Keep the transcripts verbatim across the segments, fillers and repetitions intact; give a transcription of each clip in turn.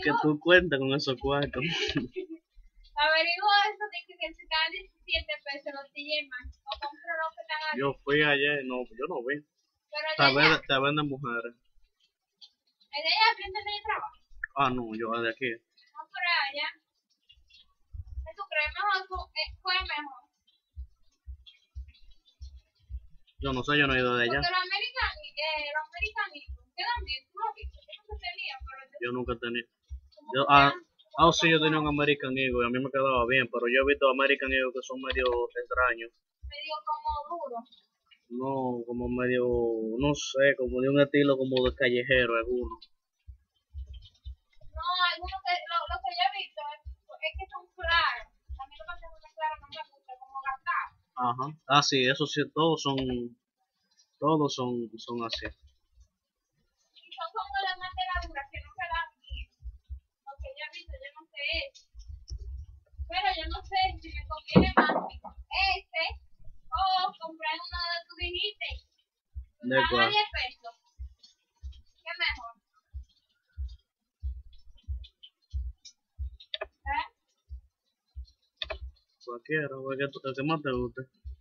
que Averiguo, tú cuentas con esos cuartos. averiguo eso de que, que si están diecisiete pesos los T J Maxx o compro los que están aquí. Yo fui ayer, no, yo no vi. Pero el de Te allá, venden, te venden mujeres. el de allá frente de trabajo. Ah, no, yo de aquí. No por allá. ¿Qué tú crees? Mejor fu- eh, fue mejor. Yo no sé, yo no he ido de allá. Porque los American, eh, los American Eagles quedan bien, tú lo has visto. Yo no sé tenía, pero yo Yo nunca he tenido. como Yo, que ah, quedan ah, como sí, yo tenía un suaves, American Eagle y a mí me quedaba bien, pero yo he visto American Eagle que son medio extraños. medio como duros. No, como medio, no sé, como de un estilo como de callejero alguno. No, algunos que, lo, lo que yo he visto es, es que son claros. A mí lo que son muy claros no me gusta, como gastar. Ajá. Ah, sí, eso sí, todos son, todos son, son así. Y son como las materaduras que no quedan bien. Lo que yo he visto, yo no sé eso. Pero yo no sé si me conviene más este o comprar uno de tu dijiste. ¿De Están a cuál? diez pesos. ¿Qué mejor? ¿Eh? Cualquiera, el que, el que más te guste.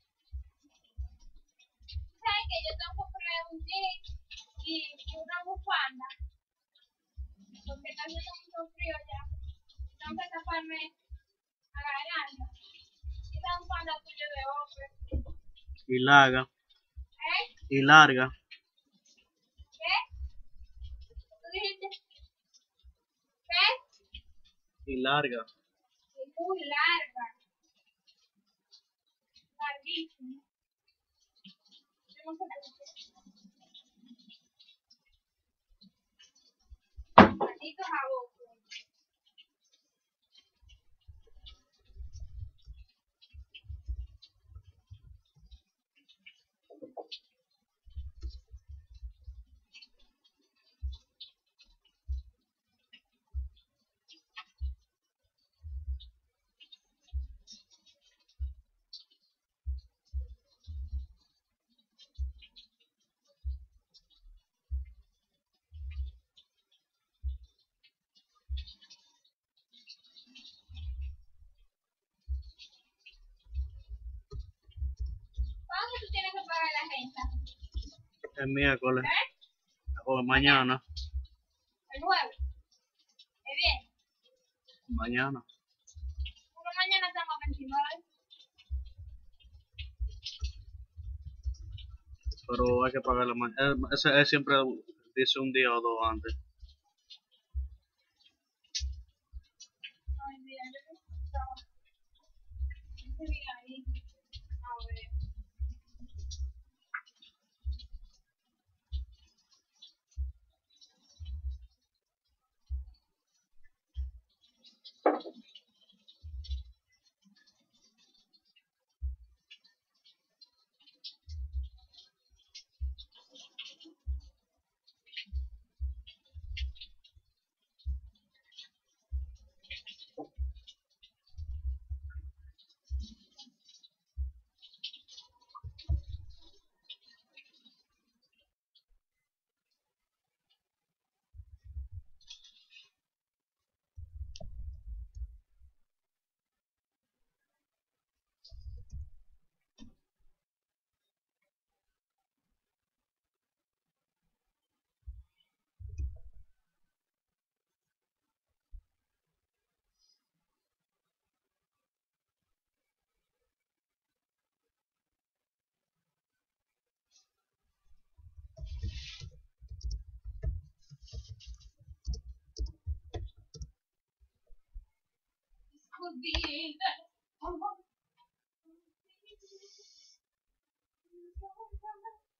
¿Sabes que yo tengo que comprar un jean y, y una bufanda? Porque está haciendo mucho frío ya. Tengo que taparme a la garganta. Y esa bufanda tuya de hombre. Y larga, ¿Eh? y larga, ¿Qué? ¿Tú dijiste? ¿Qué? y larga. Es muy larga. Larguísima. Yo no sé qué es. Maldito jabón. ¿Cuándo tú tienes que pagar la renta? El miércoles, ¿Eh? o mañana, El nueve. ¿Es bien? mañana. Uno mañana estamos a veintinueve. Pero hay que pagarlo mañana. Ese él siempre dice un día o dos antes. Ay, mira, yo no estaba. Ese día ahí. A ver. This could be the.